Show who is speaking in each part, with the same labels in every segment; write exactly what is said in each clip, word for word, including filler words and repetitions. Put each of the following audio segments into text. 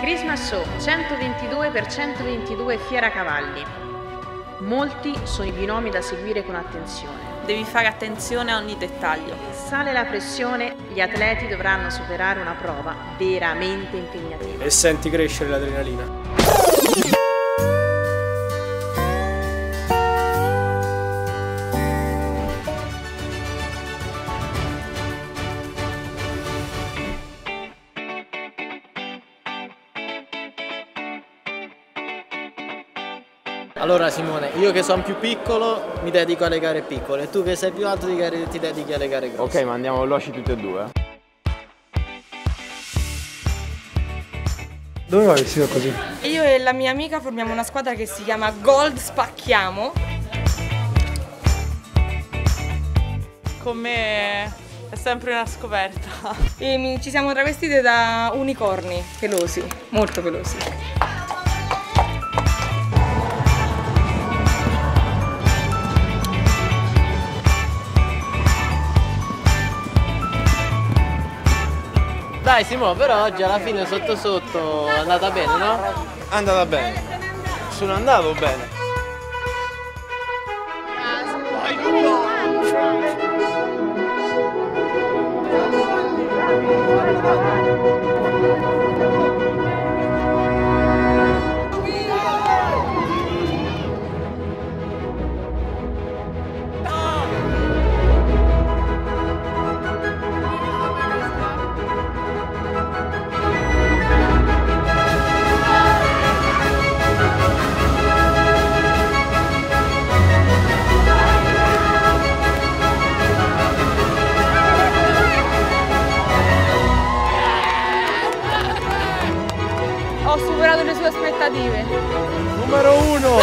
Speaker 1: Christmas Show centoventidue per centoventidue Fiera Cavalli. Molti sono i binomi da seguire con attenzione.
Speaker 2: Devi fare attenzione a ogni dettaglio.
Speaker 1: Sale la pressione, gli atleti dovranno superare una prova veramente impegnativa.
Speaker 3: E senti crescere l'adrenalina.
Speaker 4: Allora Simone, io che sono più piccolo mi dedico alle gare piccole, e tu che sei più alto ti dedichi alle gare grosse.
Speaker 5: Ok, ma andiamo veloci tutti e due.
Speaker 3: Dove vai vestito così?
Speaker 6: Io e la mia amica formiamo una squadra che si chiama Gold Spacchiamo.
Speaker 2: Con me è sempre una scoperta.
Speaker 6: E mi, ci siamo travestite da unicorni pelosi, molto pelosi.
Speaker 4: Dai Simone, però oggi alla fine sotto sotto è andata bene, no?
Speaker 5: È andata bene. Sono andato bene.
Speaker 6: Ho superato le sue aspettative.
Speaker 5: Numero uno!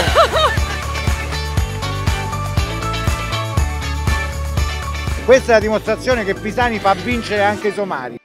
Speaker 7: Questa è la dimostrazione che Pisani fa vincere anche i somari.